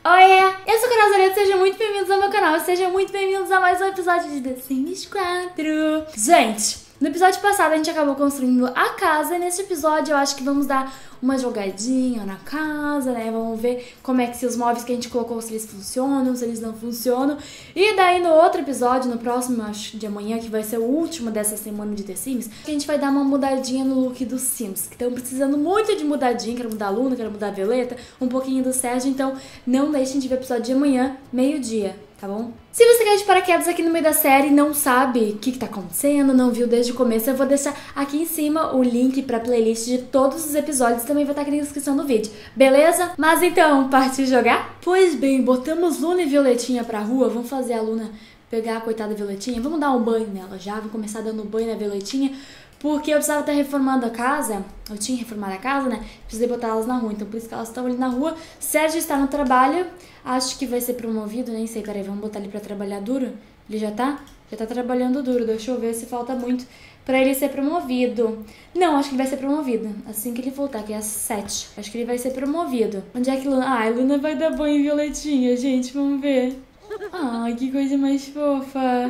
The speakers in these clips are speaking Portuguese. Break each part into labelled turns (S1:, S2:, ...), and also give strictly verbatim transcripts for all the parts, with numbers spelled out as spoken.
S1: Oiê, eu sou a Carol Zareta, sejam muito bem-vindos ao meu canal, sejam muito bem-vindos a mais um episódio de The Sims quatro. Gente, no episódio passado a gente acabou construindo a casa e nesse episódio eu acho que vamos dar uma jogadinha na casa, né? Vamos ver como é que se os móveis que a gente colocou, se eles funcionam, se eles não funcionam. E daí no outro episódio, no próximo, acho de amanhã, que vai ser o último dessa semana de The Sims, a gente vai dar uma mudadinha no look dos Sims, que estão precisando muito de mudadinha. Quero mudar a Luna, quero mudar a Violeta, um pouquinho do Sérgio, então não deixem de ver o episódio de amanhã, meio-dia, tá bom? Se você quer de paraquedas aqui no meio da série e não sabe o que, que tá acontecendo, não viu desde o começo, eu vou deixar aqui em cima o link pra playlist de todos os episódios, também vai estar aqui na descrição do vídeo, beleza? Mas então, partiu jogar? Pois bem, botamos Luna e Violetinha pra rua, vamos fazer a Luna pegar a coitada Violetinha, vamos dar um banho nela já, vamos começar dando banho na Violetinha, porque eu precisava estar reformando a casa, eu tinha reformado a casa, né? Precisei botar elas na rua, então por isso que elas estão ali na rua. Sérgio está no trabalho, acho que vai ser promovido, nem sei, peraí, vamos botar ele pra trabalhar duro? Ele já tá? Já tá trabalhando duro, deixa eu ver se falta muito pra ele ser promovido. Não, acho que ele vai ser promovido, assim que ele voltar, que é às sete. Acho que ele vai ser promovido. Onde é que Luna... Ah, a Luna vai dar banho em Violetinha, gente, vamos ver. Ai, que coisa mais fofa.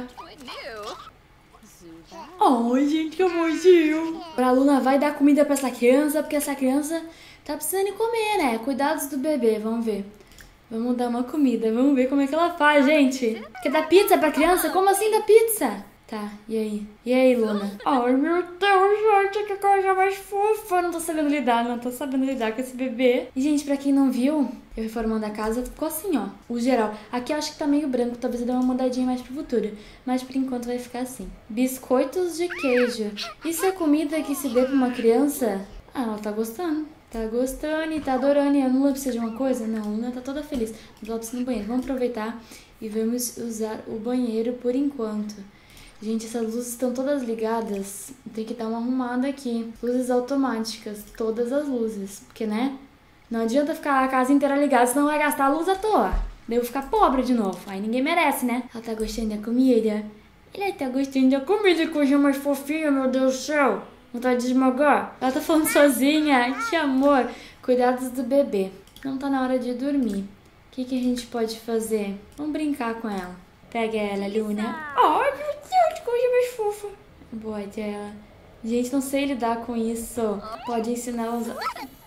S1: Ai, gente, que amorzinho. A Luna vai dar comida pra essa criança, porque essa criança tá precisando de comer, né? Cuidados do bebê, vamos ver. Vamos dar uma comida, vamos ver como é que ela faz, gente. Quer dar pizza pra criança? Como assim dar pizza? Tá, e aí? E aí, Luna? Ai, meu Deus, gente, que coisa mais fofa. Não tô sabendo lidar, não tô sabendo lidar com esse bebê. E, gente, pra quem não viu, eu reformando a casa, ficou assim, ó, o geral. Aqui eu acho que tá meio branco, talvez eu dê uma mudadinha mais pro futuro. Mas por enquanto vai ficar assim. Biscoitos de queijo. Isso é comida que se dê pra uma criança? Ah, ela tá gostando. Tá gostando e tá adorando. E a Luna precisa de uma coisa? Não, a Luna tá toda feliz. Mas ela precisa do banheiro. Vamos aproveitar e vamos usar o banheiro por enquanto. Gente, essas luzes estão todas ligadas. Tem que dar uma arrumada aqui. Luzes automáticas, todas as luzes. Porque, né? Não adianta ficar a casa inteira ligada, senão vai gastar a luz à toa. Daí eu vou ficar pobre de novo. Aí ninguém merece, né? Ela tá gostando da comida. Ela tá gostando da comida, coisa mais fofinha, meu Deus do céu. Vontade de esmagar. Ela tá falando sozinha. Que amor. Cuidados do bebê. Não tá na hora de dormir. O que, que a gente pode fazer? Vamos brincar com ela. Pega ela, Luna. Ai, meu Deus, que coisa mais fofa. Bote ela. Gente, não sei lidar com isso. Pode ensinar ela a usar...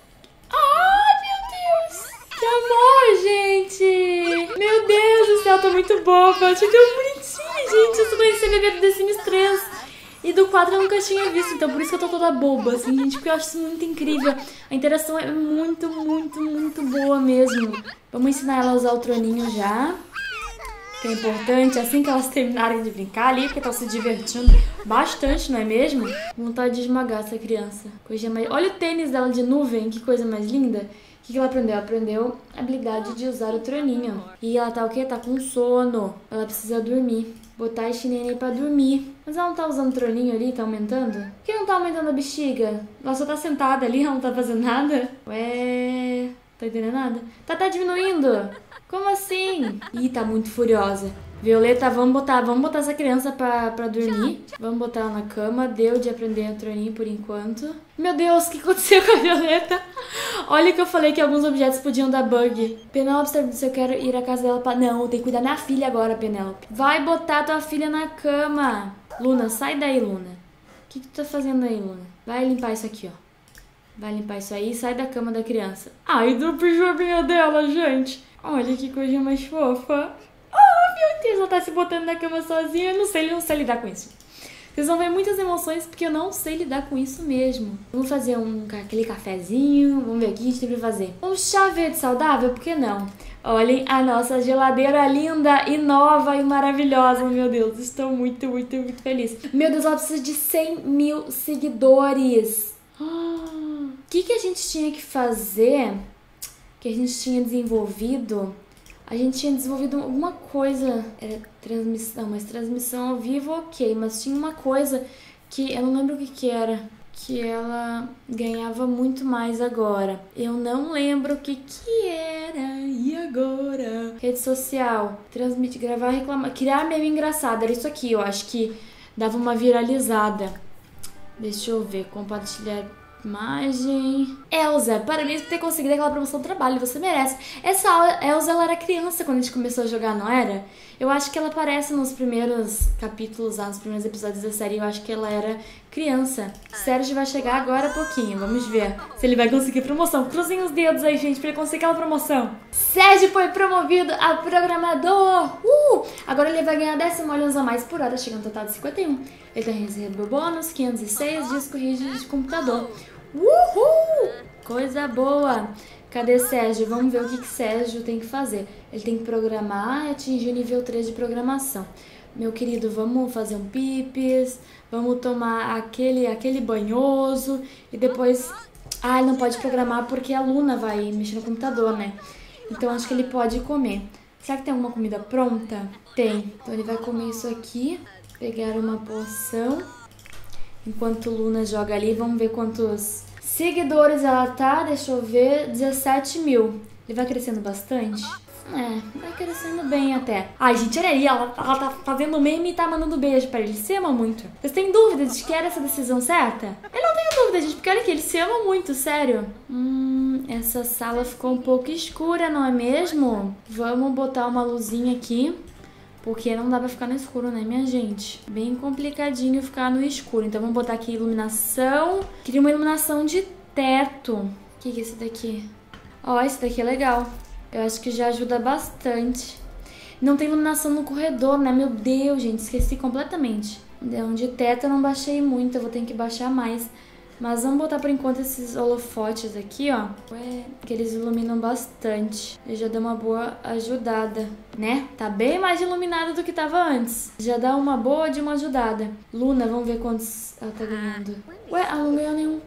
S1: Ai, meu Deus. Que amor, gente. Meu Deus do céu, tô muito boba. Achei tão bonitinho, gente. Eu só conheci a bebê do The Sims três. E do quatro eu nunca tinha visto, então por isso que eu tô toda boba, assim, gente, porque eu acho isso muito incrível. A interação é muito, muito, muito boa mesmo. Vamos ensinar ela a usar o troninho já. Que é importante, assim que elas terminarem de brincar ali, porque estão se divertindo bastante, não é mesmo? Vontade de esmagar essa criança. Coisa mais... Olha o tênis dela de nuvem, que coisa mais linda. O que, que ela aprendeu? Ela aprendeu a habilidade de usar o troninho. E ela tá o quê? Tá com sono. Ela precisa dormir. Botar a chinênia pra dormir. Mas ela não tá usando o troninho ali? Tá aumentando? Por que não tá aumentando a bexiga? Ela só tá sentada ali, ela não tá fazendo nada? Ué... Tá entendendo nada? Tá, tá diminuindo. Como assim? Ih, tá muito furiosa. Violeta, vamos botar, vamos botar essa criança pra, pra dormir. Vamos botar ela na cama. Deu de aprender o troninho por enquanto. Meu Deus, o que aconteceu com a Violeta? Olha que eu falei que alguns objetos podiam dar bug. Penélope, se eu quero ir à casa dela pra... Não, tem que cuidar da minha filha agora, Penélope. Vai botar tua filha na cama. Luna, sai daí, Luna. O que, que tu tá fazendo aí, Luna? Vai limpar isso aqui, ó. Vai limpar isso aí e sai da cama da criança. Ai, do pijaminha dela, gente. Olha que coisa mais fofa. Oh, meu Deus, ela tá se botando na cama sozinha. Eu não sei, eu não sei lidar com isso. Vocês vão ver muitas emoções porque eu não sei lidar com isso mesmo. Vamos fazer um, aquele cafezinho. Vamos ver o que a gente tem pra fazer. Um chá verde saudável? Por que não? Olhem a nossa geladeira linda e nova e maravilhosa. Meu Deus, estou muito, muito, muito feliz. Meu Deus, ela precisa de cem mil seguidores. O que, que a gente tinha que fazer, que a gente tinha desenvolvido? A gente tinha desenvolvido alguma coisa, era transmissão, mas transmissão ao vivo, ok, mas tinha uma coisa que eu não lembro o que que era, que ela ganhava muito mais agora. Eu não lembro o que que era, e agora? Rede social, transmitir, gravar, reclamar, criar meme engraçado, era isso aqui, eu acho que dava uma viralizada. Deixa eu ver, compartilhar Imagem. Elsa, parabéns por ter conseguido aquela promoção do trabalho, você merece. Essa Elsa, ela era criança quando a gente começou a jogar, não era? Eu acho que ela aparece nos primeiros capítulos, lá, nos primeiros episódios da série, eu acho que ela era criança. Sérgio vai chegar agora há pouquinho, vamos ver se ele vai conseguir promoção. Cruzem os dedos aí, gente, pra ele conseguir aquela promoção. Sérgio foi promovido a programador! Uh! Agora ele vai ganhar dez simoleons a mais por hora, chegando ao total de cinquenta e um. Ele tem recebeu bônus, quinhentos e seis, disco rígido de computador. Uhul! Coisa boa! Cadê Sérgio? Vamos ver o que, que Sérgio tem que fazer. Ele tem que programar e atingir o nível três de programação. Meu querido, vamos fazer um pipis, vamos tomar aquele, aquele banhoso e depois... Ah, ele não pode programar porque a Luna vai mexer no computador, né? Então acho que ele pode comer. Será que tem alguma comida pronta? Tem. Então ele vai comer isso aqui, pegar uma porção. Enquanto Luna joga ali, vamos ver quantos seguidores ela tá. Deixa eu ver, dezessete mil. Ele vai crescendo bastante? É, vai crescendo bem até. Ai, gente, olha aí, ela, ela tá fazendo meme e tá mandando beijo pra ele. Ele se ama muito. Vocês têm dúvida de que era essa decisão certa? Eu não tenho dúvida, gente, porque olha aqui, ele se ama muito, sério. Hum, essa sala ficou um pouco escura, não é mesmo? Vamos botar uma luzinha aqui. Porque não dá pra ficar no escuro, né, minha gente? Bem complicadinho ficar no escuro. Então vamos botar aqui iluminação. Queria uma iluminação de teto. O que que é esse daqui? Ó, esse daqui é legal. Eu acho que já ajuda bastante. Não tem iluminação no corredor, né? Meu Deus, gente, esqueci completamente. Então, de teto eu não baixei muito, eu vou ter que baixar mais. Mas vamos botar por enquanto esses holofotes aqui, ó. Ué, que eles iluminam bastante. E já dá uma boa ajudada, né? Tá bem mais iluminado do que tava antes. Já dá uma boa de uma ajudada. Luna, vamos ver quantos ela tá ganhando. Ué, ela não ganhou nenhum.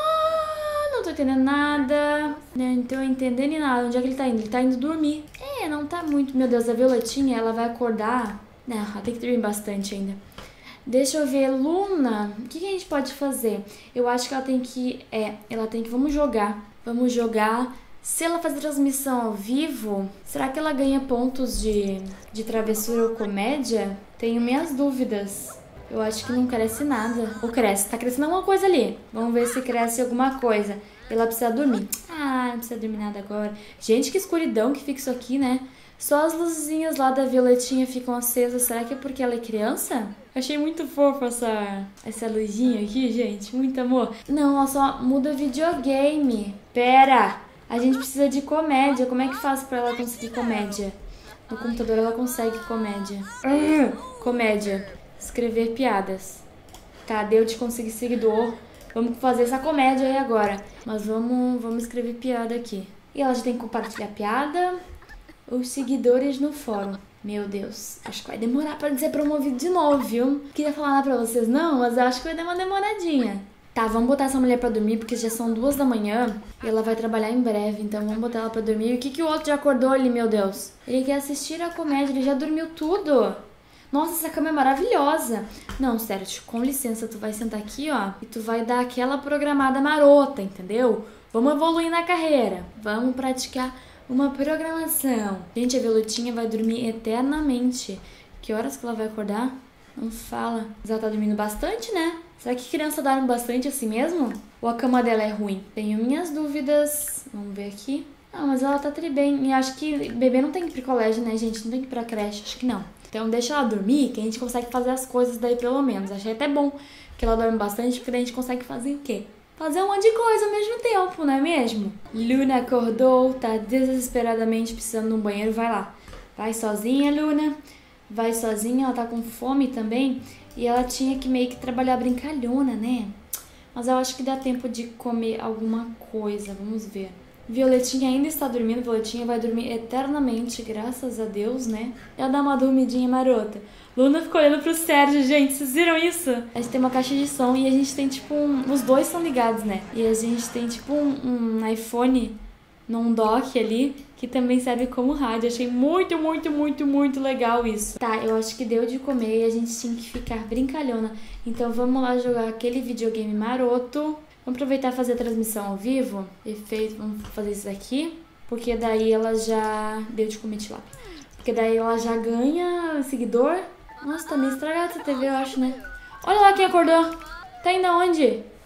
S1: Ah, não tô entendendo nada. Não tô entendendo nada. Onde é que ele tá indo? Ele tá indo dormir. É, não tá muito. Meu Deus, a Violetinha, ela vai acordar. Não, ela tem que dormir bastante ainda. Deixa eu ver, Luna, o que, que a gente pode fazer? Eu acho que ela tem que, é, ela tem que, vamos jogar, vamos jogar. Se ela fazer transmissão ao vivo, será que ela ganha pontos de, de travessura ou comédia? Tenho minhas dúvidas. Eu acho que não cresce nada. Ou cresce, tá crescendo alguma coisa ali. Vamos ver se cresce alguma coisa. Ela precisa dormir. Ah, não precisa dormir nada agora. Gente, que escuridão que fica isso aqui, né? Só as luzinhas lá da Violetinha ficam acesas. Será que é porque ela é criança? Achei muito fofa essa, essa luzinha aqui, gente. Muito amor. Não, ela só muda videogame. Pera, a gente precisa de comédia. Como é que faz pra ela conseguir comédia? No computador ela consegue comédia. Uh, comédia. Escrever piadas. Tá, deu de conseguir seguidor. Vamos fazer essa comédia aí agora. Mas vamos, vamos escrever piada aqui. E ela já tem que compartilhar piada. Os seguidores no fórum. Meu Deus, acho que vai demorar pra ser promovido de novo, viu? Não queria falar nada pra vocês não, mas eu acho que vai dar uma demoradinha. Tá, vamos botar essa mulher pra dormir, porque já são duas da manhã e ela vai trabalhar em breve, então vamos botar ela pra dormir. E o que que o outro já acordou ali, meu Deus? Ele quer assistir a comédia, ele já dormiu tudo. Nossa, essa cama é maravilhosa. Não, sério, com licença, tu vai sentar aqui, ó, e tu vai dar aquela programada marota, entendeu? Vamos evoluir na carreira, vamos praticar uma programação. Gente, a Violetinha vai dormir eternamente. Que horas que ela vai acordar? Não fala. Mas ela tá dormindo bastante, né? Será que criança dorme bastante assim mesmo? Ou a cama dela é ruim? Tenho minhas dúvidas. Vamos ver aqui. Ah, mas ela tá tri bem. E acho que bebê não tem que ir pro colégio, né, gente? Não tem que ir pra creche. Acho que não. Então deixa ela dormir, que a gente consegue fazer as coisas daí pelo menos. Achei até bom que ela dorme bastante, porque daí a gente consegue fazer o quê? Fazer um monte de coisa ao mesmo tempo, não é mesmo? Luna acordou, tá desesperadamente precisando de um banheiro, vai lá. Vai sozinha, Luna. Vai sozinha, ela tá com fome também. E ela tinha que meio que trabalhar brincalhona, né? Mas eu acho que dá tempo de comer alguma coisa, vamos ver. Violetinha ainda está dormindo, Violetinha vai dormir eternamente, graças a Deus, né? Ela dá uma dormidinha marota. Luna ficou olhando pro Sérgio, gente, vocês viram isso? A gente tem uma caixa de som e a gente tem tipo um... Os dois são ligados, né? E a gente tem tipo um, um iPhone num dock ali, que também serve como rádio. Achei muito, muito, muito, muito legal isso. Tá, eu acho que deu de comer e a gente tinha que ficar brincalhona. Então vamos lá jogar aquele videogame maroto. Vamos aproveitar e fazer a transmissão ao vivo. Efeito, vamos fazer isso daqui. Porque daí ela já... Deu de comer tilápia. Porque daí ela já ganha seguidor. Nossa, tá meio estragada essa T V, eu acho, né? Olha lá quem acordou. Tá indo aonde?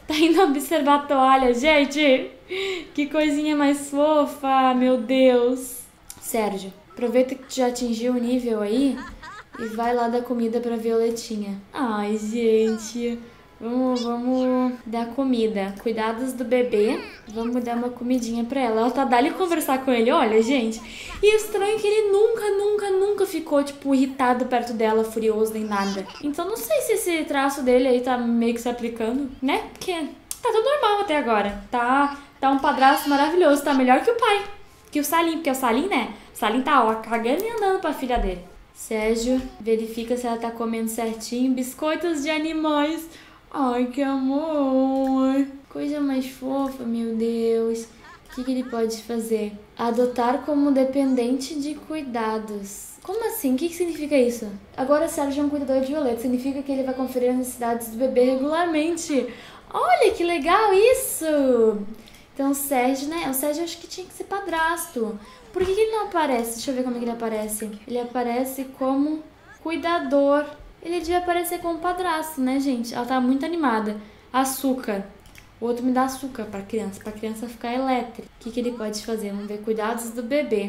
S1: Tá indo observar a toalha, gente. Que coisinha mais fofa, meu Deus. Sérgio, aproveita que tu já atingiu o nível aí e vai lá dar comida pra Violetinha. Ai, gente. Vamos, vamos dar comida. Cuidados do bebê. Vamos dar uma comidinha pra ela. Ela tá dali conversar com ele, olha, gente. E o estranho é que ele nunca, nunca, nunca ficou, tipo, irritado perto dela, furioso, nem nada. Então não sei se esse traço dele aí tá meio que se aplicando, né? Porque tá tudo normal até agora. Tá, tá um padrasto maravilhoso. Tá melhor que o pai. Que o Salim. Porque o Salim, né? O Salim tá, ó, cagando e andando pra filha dele. Sérgio, verifica se ela tá comendo certinho. Biscoitos de animais. Ai, que amor. Coisa mais fofa, meu Deus. O que, que ele pode fazer? Adotar como dependente de cuidados. Como assim? O que, que significa isso? Agora Sérgio é um cuidador de Violeta. Significa que ele vai conferir as necessidades do bebê regularmente. Olha, que legal isso! Então o Sérgio, né? O Sérgio acho que tinha que ser padrasto. Por que, que ele não aparece? Deixa eu ver como é que ele aparece. Ele aparece como cuidador. Ele devia aparecer como padrasto, né, gente? Ela tá muito animada. Açúcar. O outro me dá açúcar pra criança, pra criança ficar elétrica. O que, que ele pode fazer? Vamos ver. Cuidados do bebê.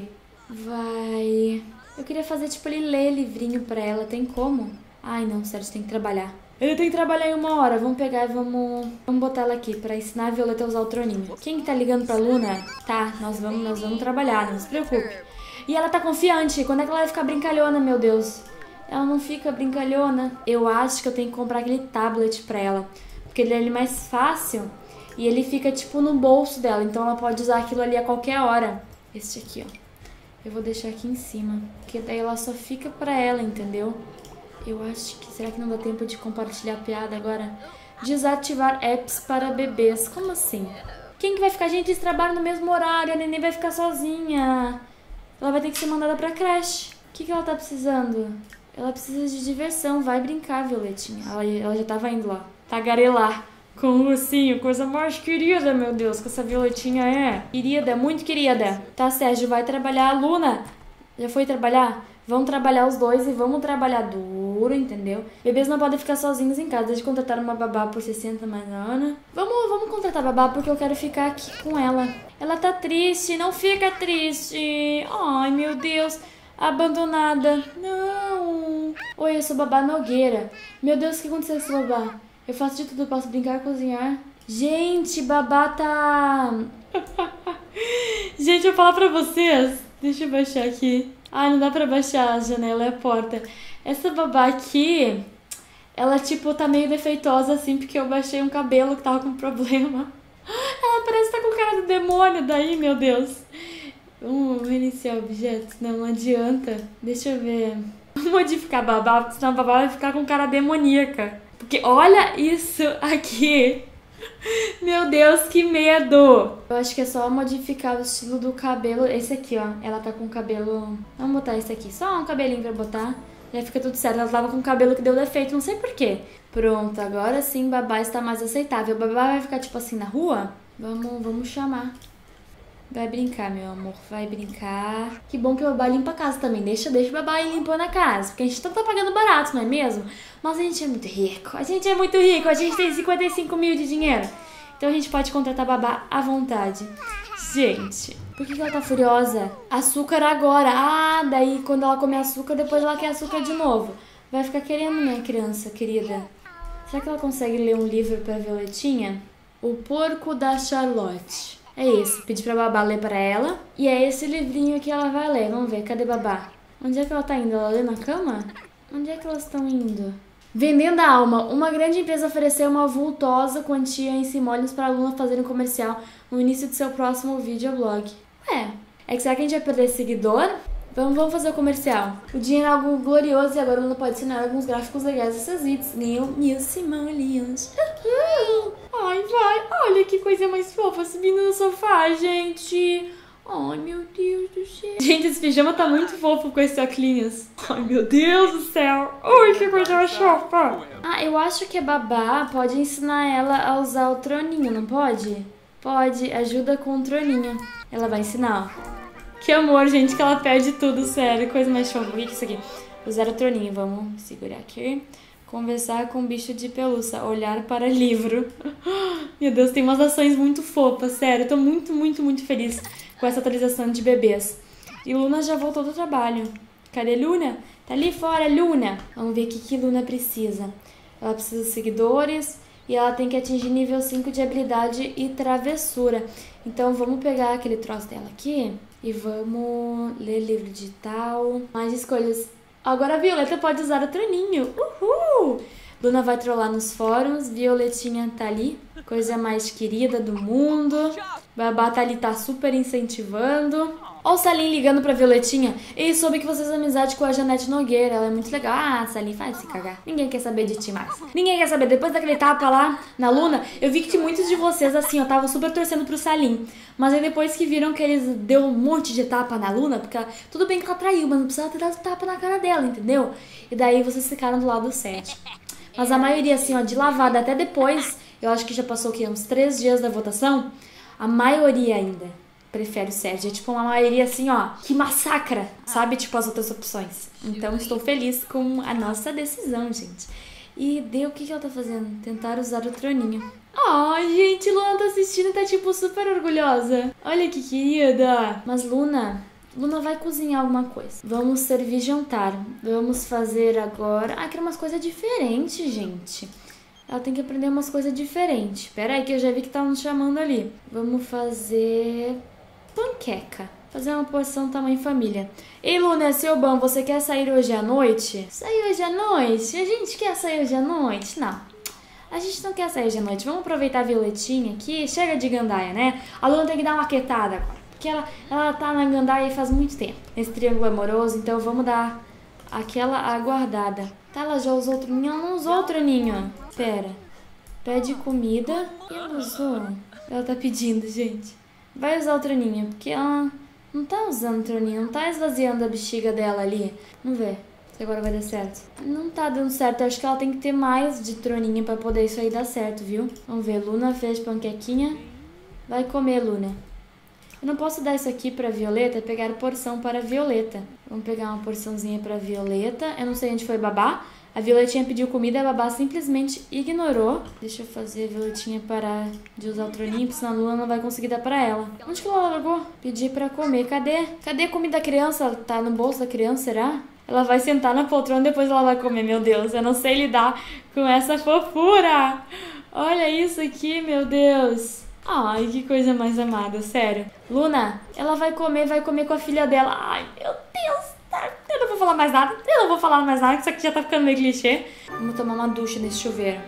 S1: Vai... Eu queria fazer, tipo, ele ler livrinho pra ela. Tem como? Ai, não, Sérgio, tem que trabalhar. Ele tem que trabalhar em uma hora. Vamos pegar e vamos... Vamos botar ela aqui pra ensinar a Violeta a usar o troninho. Quem que tá ligando pra Luna? Tá, nós vamos, nós vamos trabalhar, não se preocupe. E ela tá confiante. Quando é que ela vai ficar brincalhona, meu Deus? Ela não fica brincalhona. Eu acho que eu tenho que comprar aquele tablet pra ela. Porque ele é mais fácil. E ele fica, tipo, no bolso dela. Então ela pode usar aquilo ali a qualquer hora. Este aqui, ó. Eu vou deixar aqui em cima. Porque daí ela só fica pra ela, entendeu? Eu acho que... Será que não dá tempo de compartilhar a piada agora? Desativar apps para bebês. Como assim? Quem que vai ficar? Gente, eles trabalham no mesmo horário. A neném vai ficar sozinha. Ela vai ter que ser mandada pra creche. O que que ela tá precisando? Ela precisa de diversão. Vai brincar, Violetinha. Ela, ela já tava indo lá. Tagarelar com o ursinho. Coisa mais querida, meu Deus, que essa Violetinha é. Querida, muito querida. Tá, Sérgio, vai trabalhar. Luna, já foi trabalhar? Vamos trabalhar os dois e vamos trabalhar duro, entendeu? Bebês não podem ficar sozinhos em casa. Deixa eu contratar uma babá por sessenta mais a Ana. Vamos, vamos contratar babá porque eu quero ficar aqui com ela. Ela tá triste. Não fica triste. Ai, meu Deus. Abandonada. Não. Oi, eu sou babá Nogueira. Meu Deus, o que aconteceu com essa babá? Eu faço de tudo, eu posso brincar, cozinhar. Gente, babá tá... Gente, eu vou falar pra vocês. Deixa eu baixar aqui. Ai, não dá pra baixar a janela e a porta. Essa babá aqui, ela, tipo, tá meio defeituosa, assim, porque eu baixei um cabelo que tava com problema. Ela parece que tá com cara do demônio daí, meu Deus. Vamos reiniciar objetos? Não, não adianta. Deixa eu ver. Vamos modificar a babá, porque senão a babá vai ficar com cara demoníaca. Porque olha isso aqui. Meu Deus, que medo. Eu acho que é só modificar o estilo do cabelo. Esse aqui, ó. Ela tá com o cabelo... Vamos botar esse aqui. Só um cabelinho pra botar. Já fica tudo certo. Ela tava com o cabelo que deu defeito, não sei porquê. Pronto, agora sim babá está mais aceitável. Babá vai ficar tipo assim na rua? Vamos, vamos chamar. Vai brincar, meu amor, vai brincar. Que bom que o babá limpa a casa também. Deixa, deixa o babá ir limpando a casa. Porque a gente não tá pagando barato, não é mesmo? Mas a gente é muito rico. A gente é muito rico. A gente tem cinquenta e cinco mil de dinheiro. Então a gente pode contratar babá à vontade. Gente, por que que ela tá furiosa? Açúcar agora. Ah, daí quando ela come açúcar, depois ela quer açúcar de novo. Vai ficar querendo, minha criança querida. Será que ela consegue ler um livro pra Violetinha? O Porco da Charlotte. É esse, pedi pra babá ler pra ela. E é esse livrinho que ela vai ler. Vamos ver, cadê babá? Onde é que ela tá indo? Ela lê na cama? Onde é que elas estão indo? Vendendo a alma. Uma grande empresa ofereceu uma vultosa quantia em simólios para a Luna fazer um comercial no início de seu próximo videoblog. Ué, é que será que a gente vai perder seguidor? Vamos, vamos fazer o comercial. O dinheiro é algo glorioso e agora a Luna pode ensinar alguns gráficos legais desses vídeos. Ganhou mil simoleons. Ai, vai. Olha que coisa mais fofa subindo no sofá, gente. Ai, meu Deus do céu. Gente, esse pijama tá muito fofo com esses óculos. Ai, meu Deus do céu. Ai, que coisa mais fofa. Ah, eu acho que a babá pode ensinar ela a usar o troninho, não pode? Pode, ajuda com o troninho. Ela vai ensinar, ó. Que amor, gente, que ela perde tudo, sério. Coisa mais fofa. O que é isso aqui? Usar o troninho. Vamos segurar aqui. Conversar com bicho de pelúcia, olhar para livro. Meu Deus, tem umas ações muito fofas, sério. Eu tô muito, muito, muito feliz com essa atualização de bebês. E Luna já voltou do trabalho. Cadê Luna? Tá ali fora, Luna. Vamos ver o que, que Luna precisa. Ela precisa de seguidores e ela tem que atingir nível cinco de habilidade e travessura. Então vamos pegar aquele troço dela aqui e vamos ler livro digital. Mais escolhas. Agora a Violeta pode usar o troninho. Uhul! Luna vai trollar nos fóruns. Violetinha tá ali. Coisa mais querida do mundo. Babá tá ali, tá super incentivando. Ó o Salim ligando pra Violetinha. Ei, soube que você fez amizade com a Janete Nogueira. Ela é muito legal. Ah, Salim, faz se cagar. Ninguém quer saber de ti mais. Ninguém quer saber. Depois daquele tapa lá na Luna, eu vi que muitos de vocês, assim, ó, estavam super torcendo pro Salim. Mas aí depois que viram que eles deu um monte de tapa na Luna, porque ela, tudo bem que ela traiu, mas não precisava ter dado tapa na cara dela, entendeu? E daí vocês ficaram do lado certo. Mas a maioria, assim, ó, de lavada até depois, eu acho que já passou o quê? Uns três dias da votação. A maioria ainda prefere o Sérgio. É tipo uma maioria assim, ó, que massacra, sabe? Tipo as outras opções. Então estou feliz com a nossa decisão, gente. E deu o que, que ela tá fazendo? Tentar usar o troninho. Ai, gente, Luna tá assistindo e tá tipo super orgulhosa. Olha que querida. Mas Luna... Luna vai cozinhar alguma coisa. Vamos servir jantar. Vamos fazer agora... Ah, quero umas coisas diferentes, gente. Ela tem que aprender umas coisas diferentes. Pera aí que eu já vi que tá nos chamando ali. Vamos fazer... panqueca. Fazer uma porção tamanho família. Ei, Luna, é seu bom. Você quer sair hoje à noite? Sair hoje à noite? A gente quer sair hoje à noite? Não. A gente não quer sair hoje à noite. Vamos aproveitar a Violetinha aqui. Chega de gandaia, né? A Luna tem que dar uma quietada agora. Porque ela, ela tá na gandaia faz muito tempo. Esse triângulo amoroso. Então vamos dar aquela aguardada. Tá, ela já usou o troninho? Ela não usou o troninho. Pera. Pede comida. E ela usou? Ela tá pedindo, gente. Vai usar o troninho, porque ela não tá usando o troninho, não tá esvaziando a bexiga dela ali. Vamos ver se agora vai dar certo. Não tá dando certo, eu acho que ela tem que ter mais de troninho pra poder isso aí dar certo, viu? Vamos ver, Luna fez panquequinha. Vai comer, Luna. Eu não posso dar isso aqui pra Violeta, pegar porção para Violeta. Vamos pegar uma porçãozinha pra Violeta. Eu não sei onde foi babá. A Violetinha pediu comida e a babá simplesmente ignorou. Deixa eu fazer a Violetinha parar de usar o troninho, porque senão a Luna não vai conseguir dar pra ela. Onde que ela largou? Pedir pra comer. Cadê? Cadê a comida da criança? Tá no bolso da criança, será? Ela vai sentar na poltrona e depois ela vai comer. Meu Deus, eu não sei lidar com essa fofura. Olha isso aqui, meu Deus. Ai, que coisa mais amada, sério. Luna, ela vai comer, vai comer com a filha dela. Ai, meu Deus. Eu não vou falar mais nada. Eu não vou falar mais nada, que isso aqui já tá ficando meio clichê. Vamos tomar uma ducha nesse chuveiro.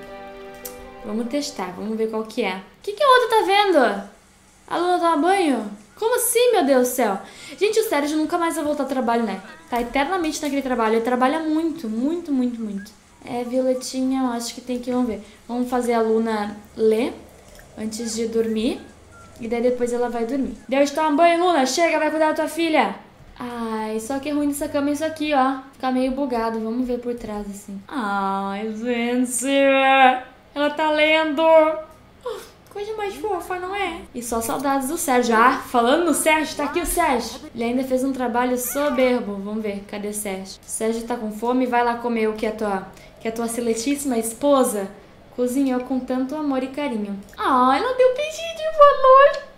S1: Vamos testar, vamos ver qual que é. O que que a outra tá vendo? A Luna toma banho? Como assim, meu Deus do céu? Gente, o Sérgio nunca mais vai voltar ao trabalho, né? Tá eternamente naquele trabalho. Ele trabalha muito, muito, muito, muito. É, Violetinha, eu acho que tem que... Vamos ver. Vamos fazer a Luna ler antes de dormir. E daí depois ela vai dormir. Deus, toma banho, Luna. Chega, vai cuidar da tua filha. Ai, só que é ruim dessa cama isso aqui, ó. Fica meio bugado. Vamos ver por trás, assim. Ai, gente. Ela tá lendo. Coisa mais fofa, não é? E só saudades do Sérgio. Ah, falando no Sérgio, tá aqui o Sérgio. Ele ainda fez um trabalho soberbo. Vamos ver, cadê o Sérgio? O Sérgio tá com fome, vai lá comer o que a tua, que a tua seletíssima esposa cozinhou com tanto amor e carinho. Ah, ela deu um beijinho de boa noite.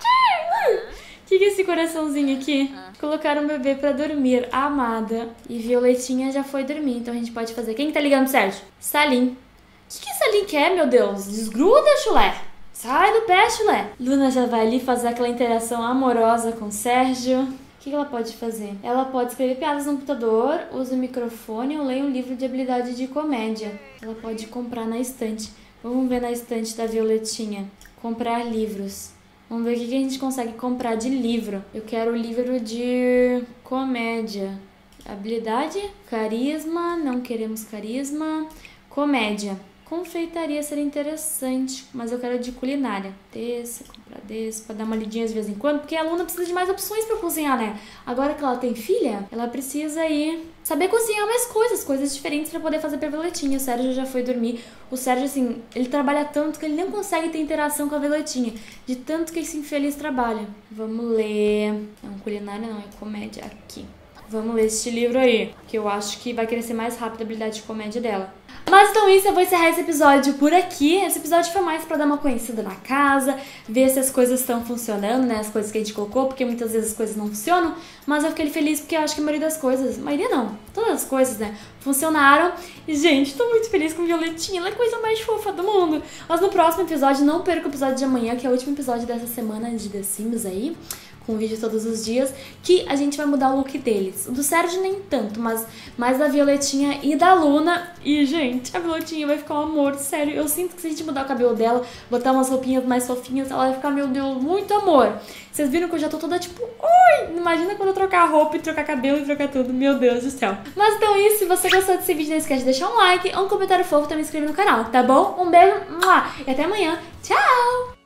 S1: O que, que é esse coraçãozinho aqui? Colocaram o bebê pra dormir, a amada. E Violetinha já foi dormir, então a gente pode fazer. Quem que tá ligando, Sérgio? Salim. O que, que Salim quer, meu Deus? Desgruda, chulé. Sai do pé, chulé. Luna já vai ali fazer aquela interação amorosa com o Sérgio. O que, que ela pode fazer? Ela pode escrever piadas no computador, usa o microfone ou lê um livro de habilidade de comédia. Ela pode comprar na estante. Vamos ver na estante da Violetinha. Comprar livros. Vamos ver o que a gente consegue comprar de livro. Eu quero o livro de comédia. Habilidade, carisma, não queremos carisma. Comédia. Confeitaria seria interessante, mas eu quero de culinária. Desse, comprar desse, pra dar uma lidinha de vez em quando, porque a Luna precisa de mais opções pra cozinhar, né? Agora que ela tem filha, ela precisa aí saber cozinhar mais coisas, coisas diferentes pra poder fazer pra Violetinha. O Sérgio já foi dormir. O Sérgio, assim, ele trabalha tanto que ele não consegue ter interação com a Violetinha, de tanto que esse infeliz trabalha. Vamos ler... Não, culinária não, é comédia. Aqui. Vamos ler este livro aí, que eu acho que vai crescer mais rápido a habilidade de comédia dela. Mas então isso, eu vou encerrar esse episódio por aqui. Esse episódio foi mais pra dar uma conhecida na casa, ver se as coisas estão funcionando, né? As coisas que a gente colocou, porque muitas vezes as coisas não funcionam. Mas eu fiquei feliz porque eu acho que a maioria das coisas, a maioria não, todas as coisas, né, funcionaram. E, gente, tô muito feliz com Violetinha, ela é a coisa mais fofa do mundo. Mas no próximo episódio, não perca o episódio de amanhã, que é o último episódio dessa semana de The Sims aí, com vídeo todos os dias, que a gente vai mudar o look deles. O do Sérgio nem tanto, mas mais da Violetinha e da Luna. E, gente, a Violetinha vai ficar um amor, sério. Eu sinto que se a gente mudar o cabelo dela, botar umas roupinhas mais fofinhas, ela vai ficar, meu Deus, muito amor. Vocês viram que eu já tô toda tipo, oi! Imagina quando eu trocar roupa e trocar cabelo e trocar tudo, meu Deus do céu. Mas então é isso, se você gostou desse vídeo, não esquece de deixar um like, um comentário fofo e também se inscrever no canal, tá bom? Um beijo, e até amanhã. Tchau!